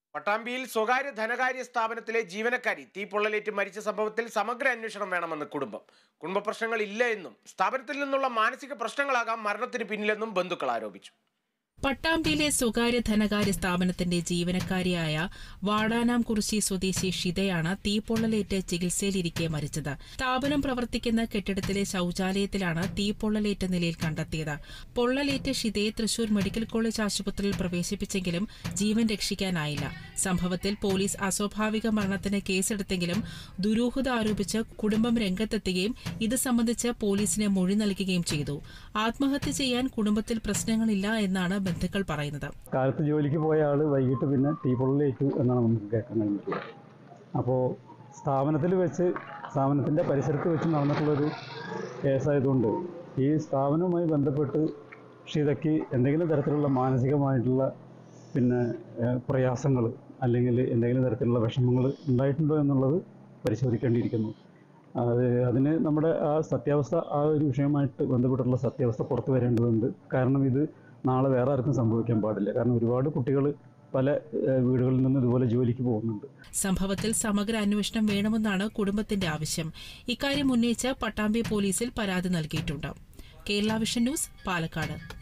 പട്ടാമ്പിയിൽ സ്വകാര്യ ധനകാര്യ സ്ഥാപനത്തിലെ ജീവനക്കാരി തീപ്പൊള്ളലേറ്റ് മരിച്ച സംഭവത്തിൽ സമഗ്ര അന്വേഷണം വേണമെന്ന് കുടുംബ പ്രശ്നങ്ങൾ ഇല്ല എന്നും സ്ഥാപനത്തിൽ നിന്നുള്ള മാനസിക പ്രശ്നങ്ങളാകാം മരണത്തിന് പിന്നിലെന്നും ബന്ധുക്കൾ ആരോപിച്ചു. പട്ടാമ്പിയിലെ സ്വകാര്യ ധനകാര്യ സ്ഥാപനത്തിന്റെ ജീവനക്കാരിയായ വാടാനാംകുറിശി സ്വദേശി ഷിതയാണ് തീപ്പൊള്ളലേറ്റ് ചികിത്സയിലിരിക്കെ മരിച്ചത്. സ്ഥാപനം പ്രവർത്തിക്കുന്ന കെട്ടിടത്തിലെ ശൌചാലയത്തിലാണ് തീപ്പൊള്ളലേറ്റ നിലയിൽ കണ്ടെത്തിയത്. പൊള്ളലേറ്റ് ഷിതയെ തൃശൂർ മെഡിക്കൽ കോളേജ് ആശുപത്രിയിൽ പ്രവേശിപ്പിച്ചെങ്കിലും ജീവൻ രക്ഷിക്കാനായില്ല. സംഭവത്തിൽ പോലീസ് അസ്വാഭാവിക മരണത്തിന് കേസെടുത്തെങ്കിലും ദുരൂഹത ആരോപിച്ച് കുടുംബം രംഗത്തെത്തുകയും ഇത് സംബന്ധിച്ച് പോലീസിന് മൊഴി നൽകുകയും ചെയ്തു. ആത്മഹത്യ ചെയ്യാൻ കുടുംബത്തിൽ പ്രശ്നങ്ങളില്ല എന്നാണ് ബന്ധുക്കൾ പറയുന്നത്. കാലത്ത് ജോലിക്ക് പോയ ആൾ വൈകിട്ട് പിന്നെ തീപ്പൊള്ളലേറ്റു എന്നാണ് നമുക്ക് കേൾക്കാൻ കഴിഞ്ഞത്. അപ്പോൾ സ്ഥാപനത്തിൻ്റെ പരിസരത്ത് വെച്ച് നടന്നിട്ടുള്ളൊരു കേസായതുകൊണ്ട് ഈ സ്ഥാപനവുമായി ബന്ധപ്പെട്ട് ഷിതയ്ക്ക് എന്തെങ്കിലും തരത്തിലുള്ള മാനസികമായിട്ടുള്ള പ്രയാസങ്ങൾ അല്ലെങ്കിൽ എന്തെങ്കിലും തരത്തിലുള്ള വിഷമങ്ങൾ ഉണ്ടായിട്ടുണ്ടോ എന്നുള്ളത് പരിശോധിക്കേണ്ടിയിരിക്കുന്നു. അതിന് നമ്മുടെ ആ ഒരു വിഷയമായിട്ട് ബന്ധപ്പെട്ടുള്ള സത്യാവസ്ഥ പുറത്തു വരേണ്ടതുണ്ട്. കാരണം ഇത് നാളെ വേറെ ആർക്കും സംഭവിക്കാൻ പാടില്ല. കാരണം ഒരുപാട് കുട്ടികൾ പല വീടുകളിൽ നിന്ന് ഇതുപോലെ ജോലിക്ക് പോകുന്നുണ്ട്. സംഭവത്തിൽ സമഗ്ര അന്വേഷണം വേണമെന്നാണ് കുടുംബത്തിന്റെ ആവശ്യം. ഇക്കാര്യം ഉന്നയിച്ച് പട്ടാമ്പി പോലീസിൽ പരാതി നൽകിയിട്ടുണ്ട്. Kerala vision news, Palakkad.